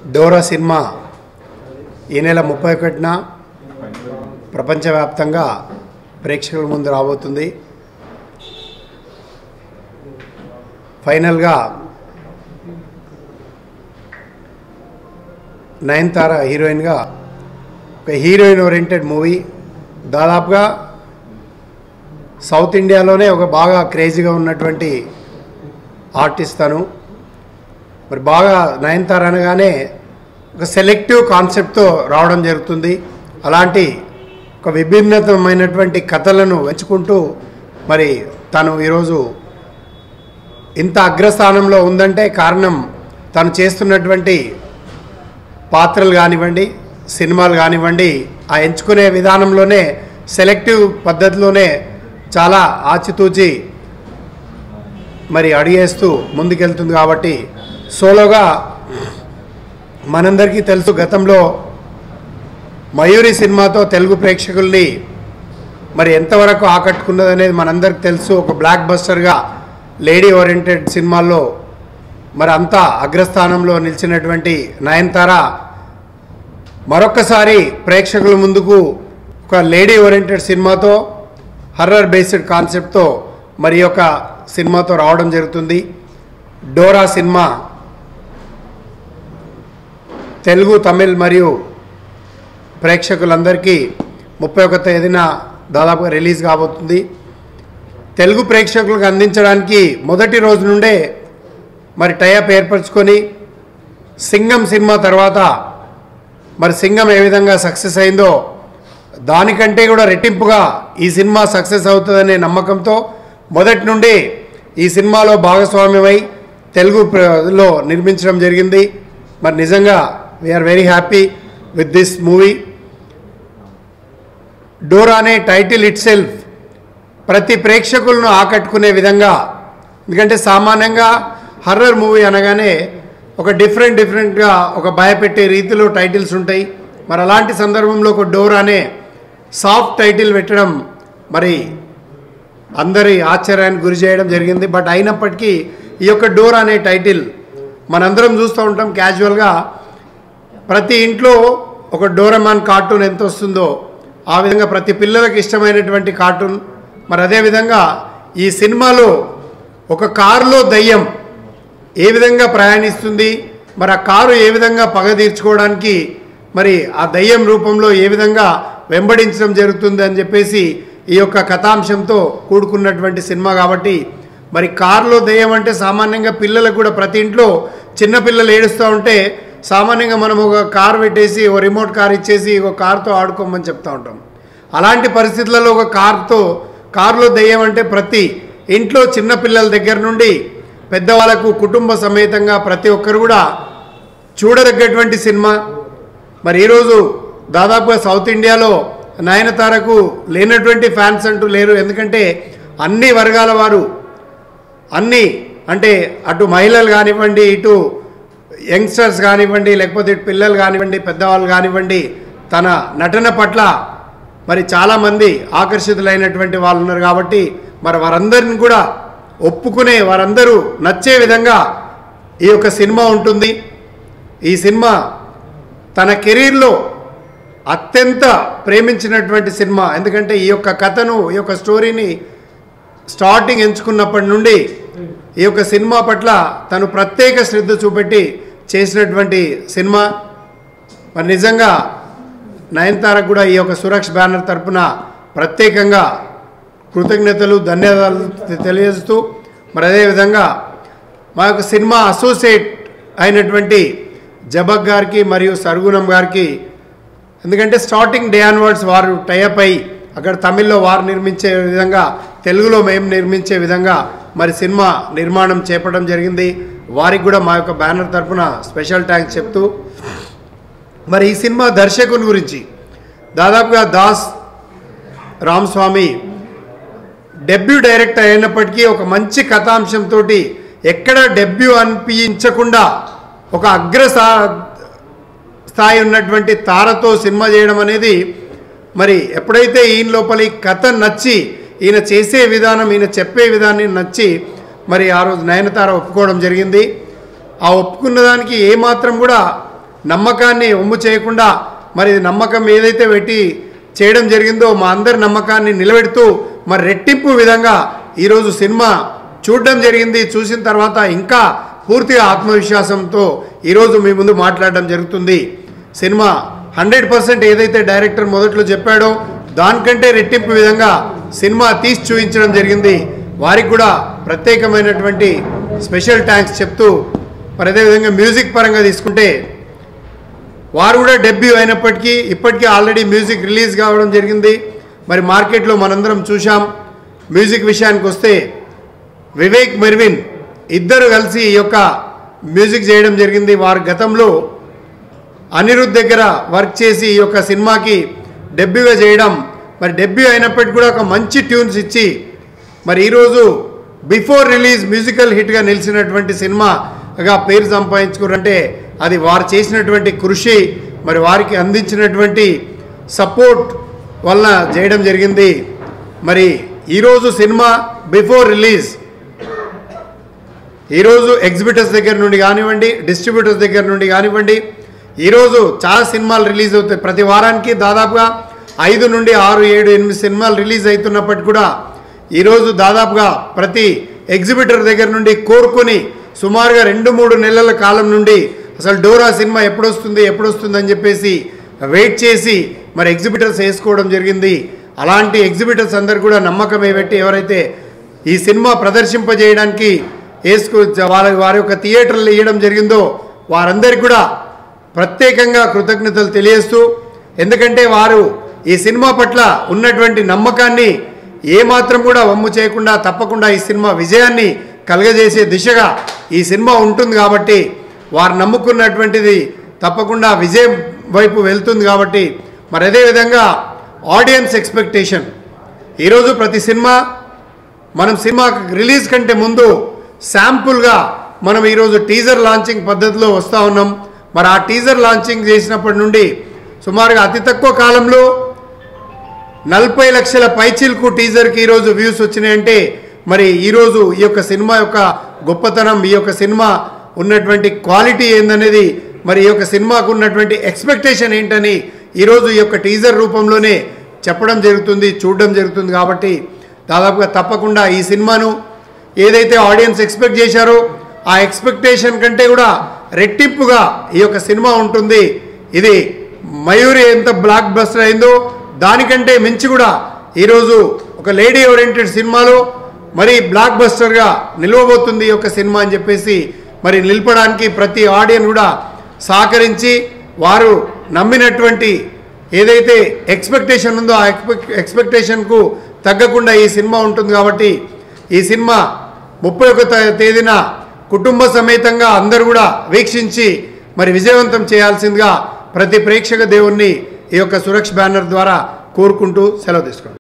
Dora cinema ఈ నెల 31న ప్రపంచవ్యాప్తంగా ప్రేక్షకుల ముందు రాబోతుంది. ఫైనల్గా నయనతార హీరోయిన్గా ఒక హీరోయిన్ ఓరియంటెడ్ మూవీ. దాదాపుగా సౌత్ ఇండియాలోనే ఒక బాగా క్రేజీగా ఉన్నటువంటి ఆర్టిస్ట్ తను. మరి బాగా నయనతార అనగానే ఒక సెలెక్టివ్ కాన్సెప్ట్తో రావడం జరుగుతుంది. అలాంటి ఒక విభిన్నతమైనటువంటి కథలను ఎంచుకుంటూ మరి తను ఈరోజు ఇంత అగ్రస్థానంలో ఉందంటే కారణం తను చేస్తున్నటువంటి పాత్రలు కానివ్వండి, సినిమాలు కానివ్వండి, ఆ ఎంచుకునే విధానంలోనే సెలెక్టివ్ పద్ధతిలోనే చాలా ఆచితూచి మరి అడిగేస్తూ ముందుకెళ్తుంది. కాబట్టి సోలోగా మనందరికీ తెలుసు, గతంలో మయూరి సినిమాతో తెలుగు ప్రేక్షకుల్ని మరి ఎంతవరకు ఆకట్టుకున్నదనేది మనందరికీ తెలుసు. ఒక బ్లాక్ బస్టర్గా లేడీ ఓరియంటెడ్ సినిమాల్లో మరి అంతా అగ్రస్థానంలో నిలిచినటువంటి నయనతార మరొక్కసారి ప్రేక్షకుల ముందుకు ఒక లేడీ ఓరియంటెడ్ సినిమాతో, హర్రర్ బేస్డ్ కాన్సెప్ట్తో మరి యొక్క సినిమాతో రావడం జరుగుతుంది. డోరా సినిమా తెలుగు, తమిళ్ మరియు ప్రేక్షకులందరికీ 31వ తేదీన దాదాపుగా రిలీజ్ కాబోతుంది. తెలుగు ప్రేక్షకులకు అందించడానికి మొదటి రోజు నుండే మరి టైఅప్ ఏర్పరచుకొని సింగం సినిమా తర్వాత మరి సింగం ఏ విధంగా సక్సెస్ అయిందో దానికంటే కూడా రెట్టింపుగా ఈ సినిమా సక్సెస్ అవుతుందనే నమ్మకంతో మొదటి నుండి ఈ సినిమాలో భాగస్వామ్యమై తెలుగులో నిర్మించడం జరిగింది. మరి నిజంగా we are very happy with this movie. Dora అనే టైటిల్ ఇట్ సెల్ఫ్ ప్రతి ప్రేక్షకులను ఆకట్టుకునే విధంగా, ఎందుకంటే సామాన్యంగా హర్రర్ మూవీ అనగానే ఒక డిఫరెంట్గా ఒక భయపెట్టే రీతిలో టైటిల్స్ ఉంటాయి. మరి అలాంటి సందర్భంలో ఒక డోరా అనే సాఫ్ట్ టైటిల్ పెట్టడం మరి అందరి ఆశ్చర్యానికి గురి చేయడం జరిగింది. బట్ అయినప్పటికీ ఈ యొక్క డోరా అనే టైటిల్ మనందరం చూస్తూ ఉంటాం క్యాజువల్గా. ప్రతి ఇంట్లో ఒక డోరేమాన్ కార్టూన్ ఎంత వస్తుందో ఆ విధంగా ప్రతి పిల్లలకు ఇష్టమైనటువంటి కార్టూన్. మరి అదేవిధంగా ఈ సినిమాలో ఒక కారులో దయ్యం ఏ విధంగా ప్రయాణిస్తుంది, మరి ఆ కారు ఏ విధంగా పగ తీర్చుకోవడానికి మరి ఆ దయ్యం రూపంలో ఏ విధంగా వెంబడించడం జరుగుతుంది అని చెప్పేసి ఈ యొక్క కథాంశంతో కూడుకున్నటువంటి సినిమా. కాబట్టి మరి కారులో దయ్యం అంటే సామాన్యంగా పిల్లలకు కూడా ప్రతి ఇంట్లో చిన్నపిల్లలు ఏడుస్తూ ఉంటే సామాన్యంగా మనం ఒక కారు పెట్టేసి ఒక రిమోట్ కార్ ఇచ్చేసి ఒక కారుతో ఆడుకోమని చెప్తూ ఉంటాం. అలాంటి పరిస్థితులలో ఒక కారులో దయ్యం అంటే ప్రతి ఇంట్లో చిన్నపిల్లల దగ్గర నుండి పెద్దవాళ్ళకు కుటుంబ సమేతంగా ప్రతి ఒక్కరు కూడా చూడదగ్గటువంటి సినిమా. మరి ఈరోజు దాదాపుగా సౌత్ ఇండియాలో నయనతారకు లేనటువంటి ఫ్యాన్స్ అంటూ లేరు. ఎందుకంటే అన్ని వర్గాల వారు, అన్ని అంటే అటు మహిళలు కానివ్వండి, ఇటు యంగ్స్టర్స్ కానివ్వండి, లేకపోతే ఇటు పిల్లలు కానివ్వండి, పెద్దవాళ్ళు కానివ్వండి, తన నటన పట్ల మరి చాలామంది ఆకర్షితులైనటువంటి వాళ్ళు ఉన్నారు. కాబట్టి మరి వారందరిని కూడా ఒప్పుకునే, వారందరూ నచ్చే విధంగా ఈ యొక్క సినిమా ఉంటుంది. ఈ సినిమా తన కెరీర్లో అత్యంత ప్రేమించినటువంటి సినిమా. ఎందుకంటే ఈ యొక్క కథను, ఈ యొక్క స్టోరీని స్టార్టింగ్ ఎంచుకున్నప్పటి నుండి ఈ యొక్క సినిమా పట్ల తను ప్రత్యేక శ్రద్ధ చూపెట్టి చేసినటువంటి సినిమా. మరి నిజంగా నయనతారకు కూడా ఈ యొక్క సురక్ష బ్యానర్ తరపున ప్రత్యేకంగా కృతజ్ఞతలు, ధన్యవాదాలు తెలియజేస్తూ మరి అదేవిధంగా మా యొక్క సినిమా అసోసియేట్ అయినటువంటి జబక్ గారికి మరియు సర్గుణం గారికి, ఎందుకంటే స్టార్టింగ్ డే ఆన్వర్డ్స్ వారు టైఅప్ అయ్యి అక్కడ తమిళ్లో వారు నిర్మించే విధంగా తెలుగులో మేము నిర్మించే విధంగా మరి సినిమా నిర్మాణం చేపట్టడం జరిగింది. వారికి కూడా మా యొక్క బ్యానర్ తరఫున స్పెషల్ థ్యాంక్స్ చెప్తూ మరి ఈ సినిమా దర్శకుని గురించి దాదాపుగా దాస్ రామస్వామి డెబ్యూ డైరెక్టర్ అయినప్పటికీ ఒక మంచి కథాంశంతో ఎక్కడ డెబ్యూ అనిపించకుండా ఒక స్థాయి ఉన్నటువంటి తారతో సినిమా చేయడం అనేది మరి ఎప్పుడైతే ఈయన లోపలి కథ నచ్చి, ఈయన చేసే విధానం, ఈయన చెప్పే విధాన్ని నచ్చి మరి ఆ రోజు నయనతార ఒప్పుకోవడం జరిగింది. ఆ ఒప్పుకున్న దానికి ఏమాత్రం కూడా నమ్మకాన్ని ఒమ్ము చేయకుండా మరి నమ్మకం ఏదైతే పెట్టి చేయడం జరిగిందో మా అందరి నమ్మకాన్ని నిలబెడుతూ మరి రెట్టింపు విధంగా ఈరోజు సినిమా చూడడం జరిగింది. చూసిన తర్వాత ఇంకా పూర్తిగా ఆత్మవిశ్వాసంతో ఈరోజు మీ ముందు మాట్లాడడం జరుగుతుంది. సినిమా 100% ఏదైతే డైరెక్టర్ మొదట్లో చెప్పాడో దానికంటే రెట్టింపు విధంగా సినిమా తీసి చూపించడం జరిగింది. వారికి కూడా ప్రత్యేకమైనటువంటి స్పెషల్ థ్యాంక్స్ చెప్తూ మరి అదేవిధంగా మ్యూజిక్ పరంగా తీసుకుంటే వారు కూడా డెబ్యూ అయినప్పటికీ ఇప్పటికీ ఆల్రెడీ మ్యూజిక్ రిలీజ్ కావడం జరిగింది. మరి మార్కెట్లో మనందరం చూసాం. మ్యూజిక్ విషయానికి వస్తే వివేక్ మెర్విన్ ఇద్దరు కలిసి ఈ యొక్క మ్యూజిక్ చేయడం జరిగింది. వారు గతంలో అనిరుద్ధ్ దగ్గర వర్క్ చేసి ఈ యొక్క సినిమాకి డెబ్యూగా చేయడం, మరి డెబ్యూ అయినప్పటికీ కూడా ఒక మంచి ట్యూన్స్ ఇచ్చి మరి ఈరోజు బిఫోర్ రిలీజ్ మ్యూజికల్ హిట్గా నిలిచినటువంటి సినిమాగా పేరు సంపాదించుకున్నారంటే అది వారు చేసినటువంటి కృషి, మరి వారికి అందించినటువంటి సపోర్ట్ వలన చేయడం జరిగింది. మరి ఈరోజు సినిమా బిఫోర్ రిలీజ్ ఈరోజు ఎగ్జిబిటర్స్ దగ్గర నుండి కానివ్వండి, డిస్ట్రిబ్యూటర్స్ దగ్గర నుండి కానివ్వండి, ఈరోజు చాలా సినిమాలు రిలీజ్ అవుతాయి. ప్రతి వారానికి దాదాపుగా 5 నుండి 6, 7, 8 సినిమాలు రిలీజ్ అవుతున్నప్పటికీ కూడా ఈరోజు దాదాపుగా ప్రతి ఎగ్జిబిటర్ దగ్గర నుండి కోరుకొని సుమారుగా 2-3 నెలల కాలం నుండి అసలు డోరా సినిమా ఎప్పుడొస్తుంది అని చెప్పేసి వెయిట్ చేసి మరి ఎగ్జిబిటర్స్ వేసుకోవడం జరిగింది. అలాంటి ఎగ్జిబిటర్స్ అందరు కూడా నమ్మకం పెట్టి ఎవరైతే ఈ సినిమా ప్రదర్శింపజేయడానికి వారి యొక్క థియేటర్లు ఇవ్వడం జరిగిందో వారందరికీ కూడా ప్రత్యేకంగా కృతజ్ఞతలు తెలియజేస్తూ, ఎందుకంటే వారు ఈ సినిమా పట్ల ఉన్నటువంటి నమ్మకాన్ని ఏమాత్రం కూడా వమ్ము చేయకుండా తప్పకుండా ఈ సినిమా విజయాన్ని కలగజేసే దిశగా ఈ సినిమా ఉంటుంది కాబట్టి వారు నమ్ముకున్నటువంటిది తప్పకుండా విజయం వైపు వెళ్తుంది కాబట్టి మరి అదేవిధంగా ఆడియన్స్ ఎక్స్పెక్టేషన్ ఈరోజు ప్రతి సినిమా మనం సినిమా రిలీజ్ కంటే ముందు శాంపుల్గా మనం ఈరోజు టీజర్ లాంచింగ్ పద్ధతిలో వస్తూ ఉన్నాం. మరి ఆ టీజర్ లాంచింగ్ చేసినప్పటి నుండి సుమారుగా అతి తక్కువ కాలంలో 40 లక్షల పైచిల్కు టీజర్కి ఈరోజు వ్యూస్ వచ్చినాయంటే మరి ఈరోజు ఈ యొక్క సినిమా యొక్క గొప్పతనం, ఈ యొక్క సినిమా ఉన్నటువంటి క్వాలిటీ ఏందనేది, మరి ఈ యొక్క సినిమాకు ఉన్నటువంటి ఎక్స్పెక్టేషన్ ఏంటని ఈరోజు ఈ యొక్క టీజర్ రూపంలోనే చెప్పడం జరుగుతుంది, చూడడం జరుగుతుంది. కాబట్టి దాదాపుగా తప్పకుండా ఈ సినిమాను ఏదైతే ఆడియన్స్ ఎక్స్పెక్ట్ చేశారో ఆ ఎక్స్పెక్టేషన్ కంటే కూడా రెట్టింపుగా ఈ యొక్క సినిమా ఉంటుంది. ఇది మయూరి ఎంత బ్లాక్ బస్టర్ అయిందో దానికంటే మించి కూడా ఈరోజు ఒక లేడీ ఓరియంటెడ్ సినిమాలో మరి బ్లాక్ బస్టర్గా నిలవబోతుంది ఈ యొక్క సినిమా అని చెప్పేసి మరి నిలపడానికి ప్రతి ఆడియన్స్ కూడా సహకరించి వారు నమ్మినటువంటి ఏదైతే ఎక్స్పెక్టేషన్ ఉందో ఆ ఎక్స్పెక్టేషన్కు తగ్గకుండా ఈ సినిమా ఉంటుంది. కాబట్టి ఈ సినిమా 31వ తేదీన కుటుంబ సమేతంగా అందరూ కూడా వీక్షించి మరి విజయవంతం చేయాల్సిందిగా ప్రతి ప్రేక్షక దేవుణ్ణి ఈ యొక్క సురక్ష బ్యానర్ ద్వారా కోరుకుంటూ సెలవు తీసుకుంటాం.